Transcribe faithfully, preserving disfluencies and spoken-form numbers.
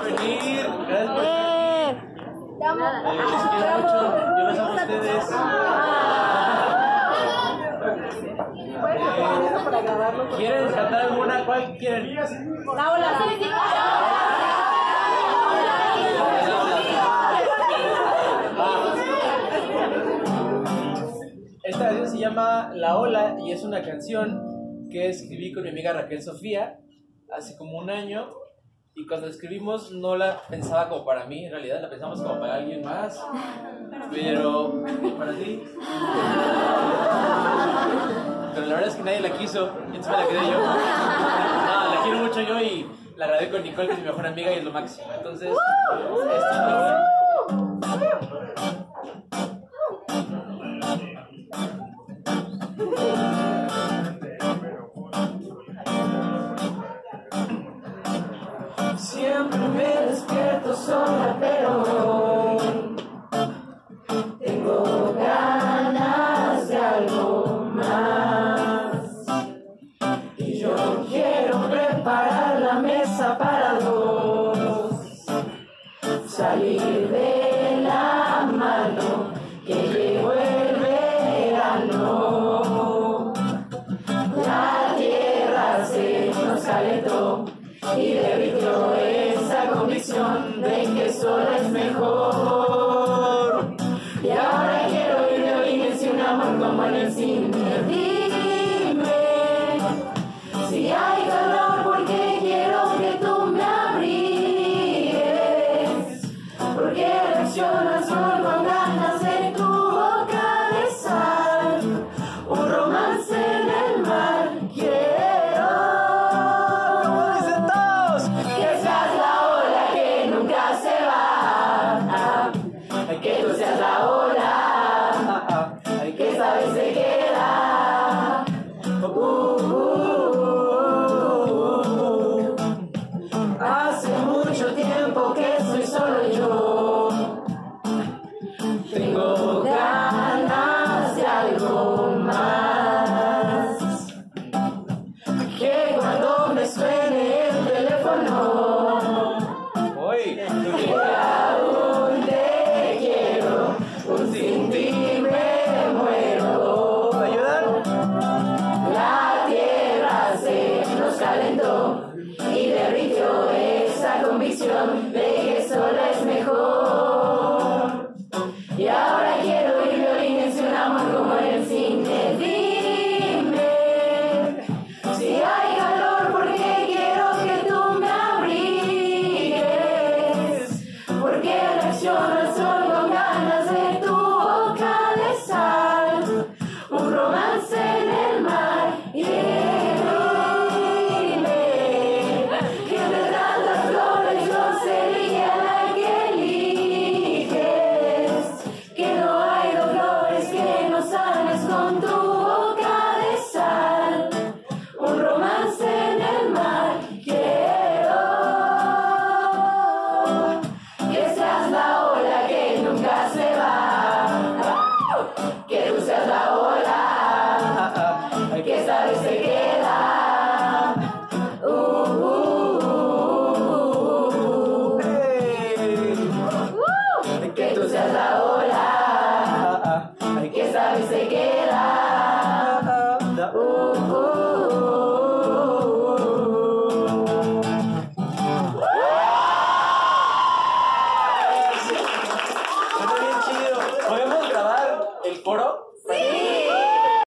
por venir. Gracias por venir. Te amo. Eh, les quiero mucho. Yo los amo a ustedes. Eh, ¿Quieren cantar alguna? ¿Cuál quieren? La ola. Esta canción se llama La Ola y es una canción que escribí con mi amiga Raquel Sofía hace como un año, y cuando la escribimos no la pensaba como para mí, en realidad la pensamos como para alguien más, pero para ti. Pero la verdad es que nadie la quiso, y entonces me la quedé yo. No, la quiero mucho yo y la grabé con Nicole, que es mi mejor amiga y es lo máximo. Entonces, esto es La Ola. Siempre me despierto sola, pero hoy tengo ganas de algo más. Y yo quiero preparar la mesa para dos, salir de la mano que llegó el verano. La tierra se nos calentó y derritió esa convicción de que solo es mejor. Y ahora quiero ir de origen si un amor como en el cine. Dime si hay calor porque quiero que tú me abrigues, porque reaccionas solo con ganas de tu boca de sal, un romance en el mar. Quiero que tú seas la ola, que esta vez se queda. Uh, uh, uh, uh. Hace mucho tiempo que soy solo yo. Tengo ganas de algo más. Que cuando me suene el teléfono, Hoy. sin ti me muero. ¿Me ayudan? La tierra se nos calentó y derritió esa convicción de que solo es mejor. Y ahora quiero ir violines y un amor como en el cine. Dime si hay calor porque quiero que tú me abrigues, porque reacciono al sol con ganas de tu boca de sal, un romance en el mar. Y dime que detrás las flores yo sería la que eliges, que no hay dos flores que no sanes con tu boca de sal, un romance en el mar. Quiero que seas la ola que nunca se va, que tú seas la ola que esta vez se queda. Uh, uh, uh, uh. Que tú seas la ola que esta vez se queda. Uh, uh, Suena bien chido. ¿Podemos grabar el coro?